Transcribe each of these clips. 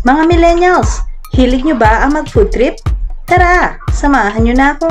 Mga millennials, hilig nyo ba ang mag-food trip? Tara, samahan nyo na ako!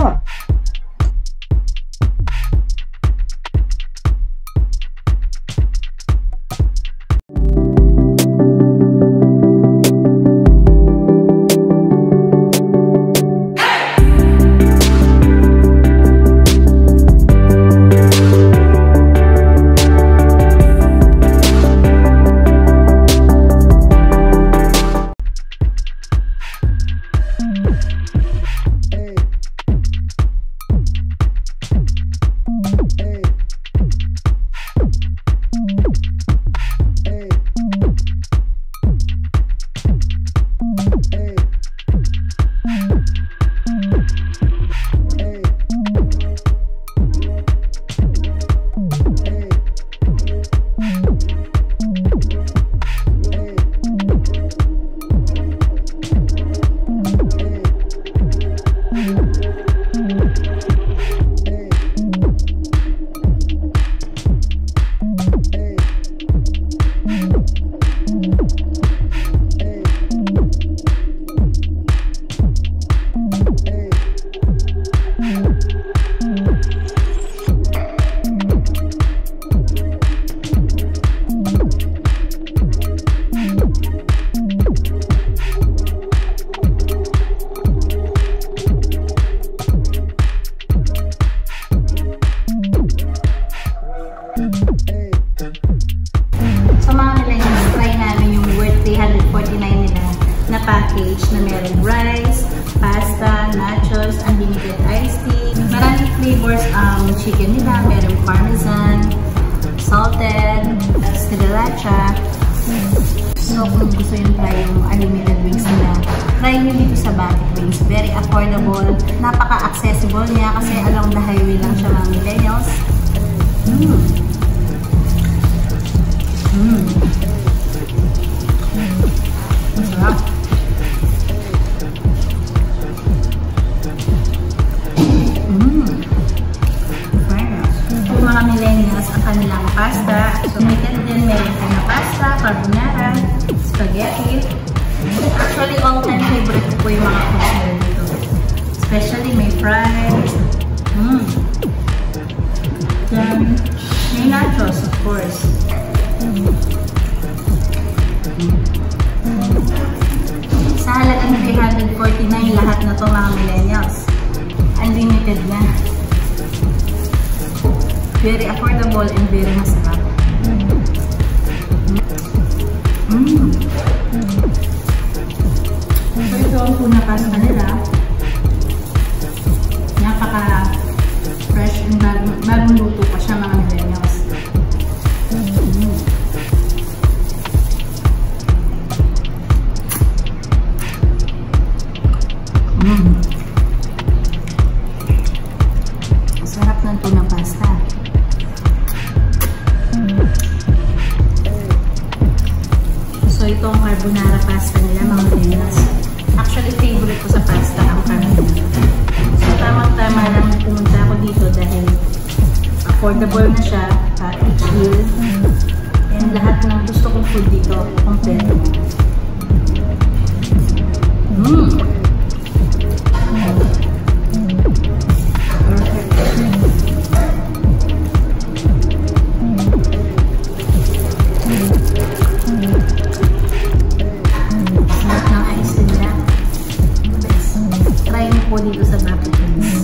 Package na merong rice, pasta, nachos, unlimited iced tea. Maraming flavors ang chicken nila. Merong parmesan, salted, sriracha. So kung gusto yung try yung unlimited wings nila, try nyo dito sa Bucket Wings. Very affordable. Napaka-accessible niya kasi along the highway lang siya, mga millennials. Masarap. Mga millennials ang kanilang pasta. So, may din meron po na pasta, carbonara, spaghetti. Actually, all-time favorite ko po yung mga foods nila dito. Especially may fries. Then, may nachos, of course. Sa halagang 349, lahat na to mga millennials. Unlimited na. Very affordable and very masarap. So ito ang tuna pasta nila. Napaka-fresh and bagong luto pa siya, mga millennials. Sarap ng tuna pasta. So, ito ang carbonara pasta nila, mga millennials. Actually, favorite ko sa pasta ang carbonara. So, tamang-tama lang pumunta ako dito dahil affordable na siya, each meal. And lahat ng gusto kong food dito, kompleto. Dito sa Bucket Wings.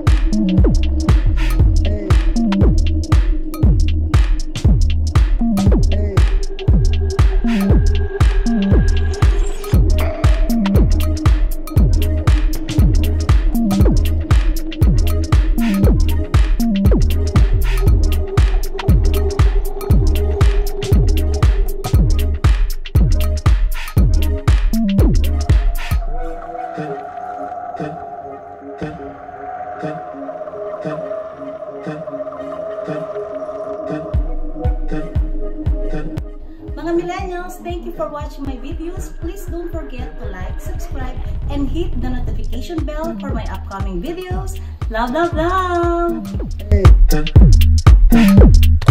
Mga millennials, thank you for watching my videos. Please don't forget to like, subscribe, and hit the notification bell for my upcoming videos. Love, love, love!